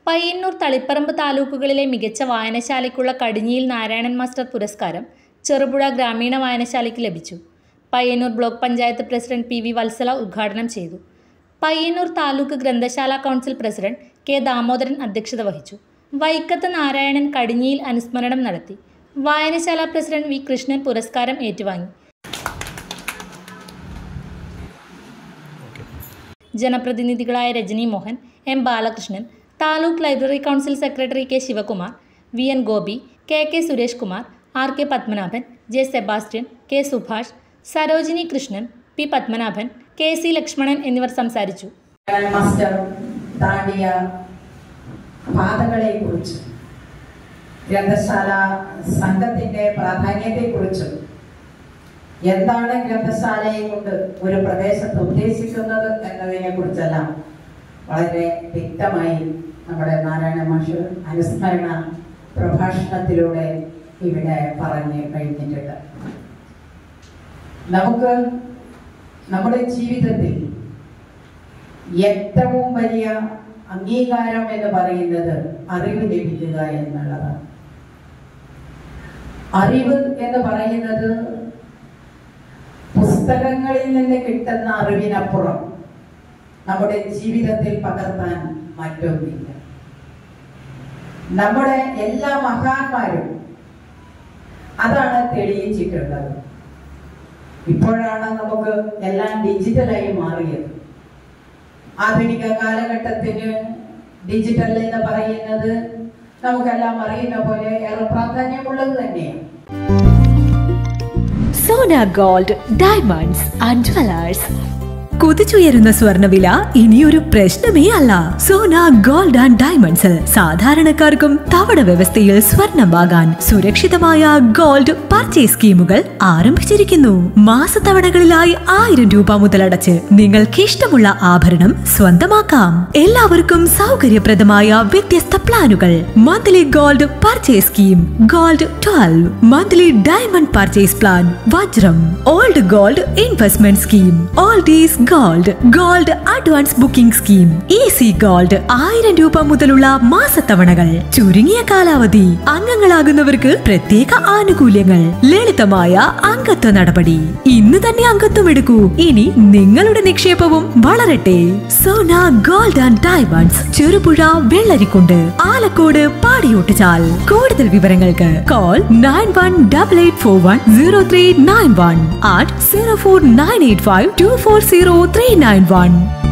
പയ്യന്നൂർ തളിപ്പറമ്പ് താലൂക്കുകളിലെ മികച്ച വായനശാലയ്ക്കുള്ള കടിഞ്ഞിയിൽ നാരായണൻ മാസ്റ്റർ പുരസ്കാരം ചെറുപുഴ ഗ്രാമീണ വായനശാലയ്ക്ക് ലഭിച്ചു. Payyanur block panchayat president P V Vatsala ഉദ്ഘാടനം ചെയ്തു. പയ്യന്നൂർ താലൂക്ക് ഗ്രന്ഥശാല കൗൺസിൽ പ്രസിഡന്റ് കെ ദാമോദരൻ അധ്യക്ഷത വഹിച്ചു. വൈക്കത്ത് നാരായണൻ കടിഞ്ഞിയിൽ അനുസ്മരണം നടത്തി. വായനശാല പ്രസിഡന്റ് വി കൃഷ്ണൻ പുരസ്കാരം ഏറ്റുവാങ്ങി. ജനപ്രതിനിധികളായ Rajani Mohan, M Balakrishnan, taluk library council secretary K Sivakumar, V N Gopi, K K Suresh Kumar, R K Padmanabhan, J Sebastian, K Subhash, Sarojini Krishnan, P Padmanabhan, K C Lakshmanan എന്നിവർ സംസാരിച്ചു. മാസ്റ്റർ താണ്ടിയ പാതകളെക്കുറിച്ചും ഗ്രന്ഥശാല സംഘത്തിന്റെ പ്രാധാന്യത്തെക്കുറിച്ചും എന്താണ് ഗ്രന്ഥശാലയെ കൊണ്ട് ഒരു പ്രദേശത്ത് ഉദ്ദേശിക്കുന്നത് എന്നതിനെ കുറിച്ചെല്ലാം വളരെ വ്യക്തമായി നമ്മുടെ നാരായണ മാസ്റ്റർ അനുസ്മരണ പ്രഭാഷണത്തിലൂടെ ഇവിടെ പറഞ്ഞു കഴിഞ്ഞിട്ടുണ്ട്. നമുക്ക് നമ്മുടെ ജീവിതത്തിൽ ഏറ്റവും വലിയ അംഗീകാരം എന്ന് പറയുന്നത് അറിവ് ലഭിക്കുക എന്നുള്ളതാണ്. അറിവ് എന്ന് പറയുന്നത് പുസ്തകങ്ങളിൽ നിന്ന് കിട്ടുന്ന അറിവിനപ്പുറം നമ്മുടെ ജീവിതത്തിൽ പകർത്താൻ മറ്റൊന്നില്ല. നമ്മുടെ എല്ലാ മഹാന്മാരും അതാണ് തെളിയിച്ചിട്ടുള്ളത്. ഇപ്പോഴാണ് നമുക്ക് എല്ലാം ഡിജിറ്റലായി മാറിയത്. ആധുനിക കാലഘട്ടത്തിന് ഡിജിറ്റൽ എന്ന് പറയുന്നത് നമുക്കെല്ലാം അറിയുന്ന പോലെ ഏറെ പ്രാധാന്യമുള്ളത് തന്നെയാണ്. Sona gold diamonds and jewellers. കുതിച്ചുയരുന്ന സ്വർണ്ണവില ഇനിയൊരു പ്രശ്നമേ അല്ല. സോന ഗോൾഡ് ആൻഡ് ഡയമണ്ട്സിൽ സാധാരണക്കാർക്കും തവണ വ്യവസ്ഥയിൽ സ്വർണം വാങ്ങാൻ സുരക്ഷിതമായ ഗോൾഡ് പർച്ചേസ് സ്കീമുകൾ ആരംഭിച്ചിരിക്കുന്നു. മാസത്തവണകളിലായി 1000 രൂപ മുതലടച്ച് നിങ്ങൾക്ക് ഇഷ്ടമുള്ള ആഭരണം സ്വന്തമാക്കാം. എല്ലാവർക്കും സൗകര്യപ്രദമായ വ്യത്യസ്ത പ്ലാനുകൾ. Monthly gold purchase scheme, gold 12, monthly diamond purchase plan, വജ്രം, old gold investment scheme, oldies gold advance booking scheme, easy gold 1000 രൂപ മുതലുള്ള മാസത്തവണകൾ, ചുരുങ്ങിയ കാലാവധി, അംഗങ്ങളാകുന്നവർക്ക് പ്രത്യേക ആനുകൂല്യങ്ങൾ, ലളിതമായ അംഗത്വ നടപടി. ഇന്ന് തന്നെ അംഗത്വം എടുക്കൂ. ഇനി നിങ്ങളുടെ നിക്ഷേപവും വളരട്ടെ. Sona gold and diamonds, Cherupuzha, Vellarikkundu, Alakode, Padiyottuchal. കൂടുതൽ വിവരങ്ങൾക്ക് കോൾ 9188410391 at 04985240391.